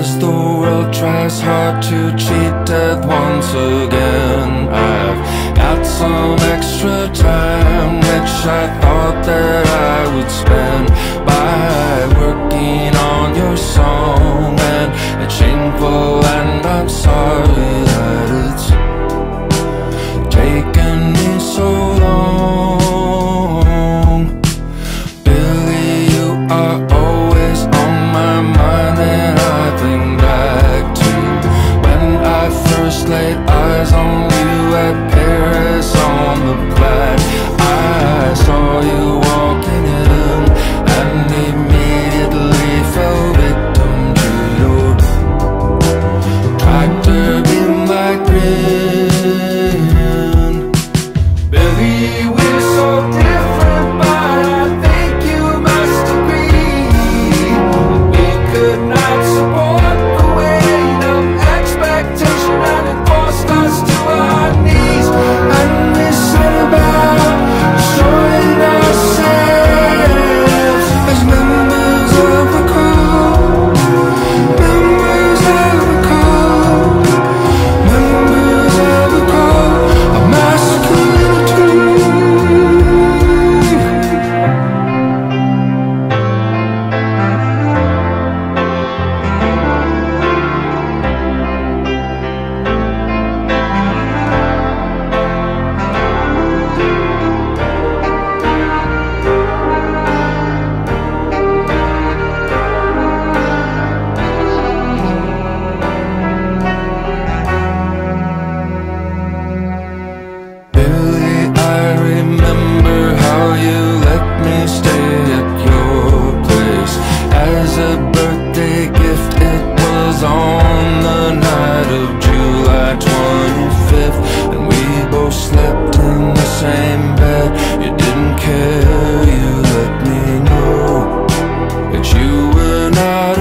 as the world tries hard to cheat death once again. I've got some extra time, which I thought that I would spend by working on your song. And it's shameful, and I'm sorry that it's taken me so long. Billy, you are always on my mind when I think back to when I first laid eyes on you at Paris on the Platte. I saw you walking in and immediately fell victim to your tractor beam like grin. Billy, we're so different, but I think you must agree we could not support the weight of expectation, and it forced us to our knees. And we set about destroying ourselves as members of a cult, members of a cult, members of a cult of masculinity. Billy, I remember how you let me stay at your place as a birthday gift. It was on the night of July 25th, and we both slept in the same bed. You didn't care, you let me know that you were not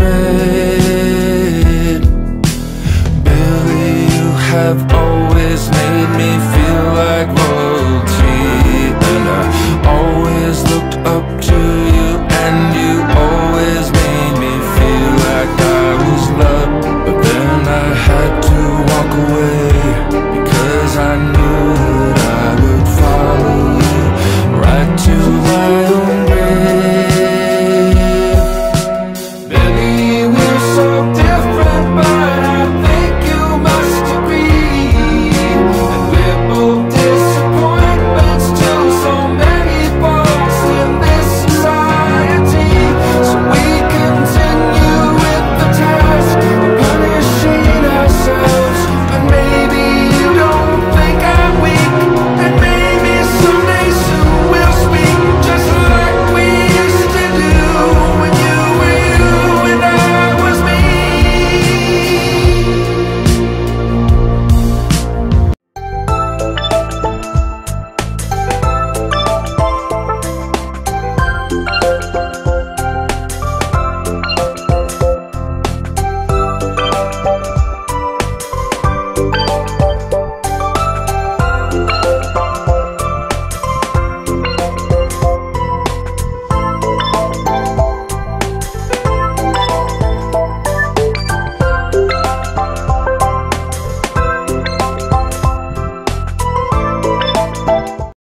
afraid. Billy, you have always made me feel like royalty, and I always looked up to you, and you always made me feel like I was loved. But then I had to walk away because I knew that I would follow you right to my